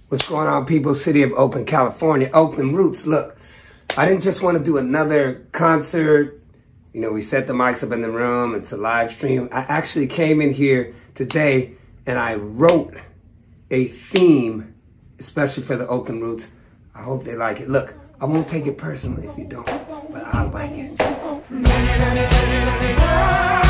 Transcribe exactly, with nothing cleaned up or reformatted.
What's going on, people? City of Oakland, California. Oakland Roots. Look, I didn't just want to do another concert. You know, we set the mics up in the room. It's a live stream. I actually came in here today and I wrote a theme, especially for the Oakland Roots. I hope they like it. Look, I won't take it personally if you don't, but I like it.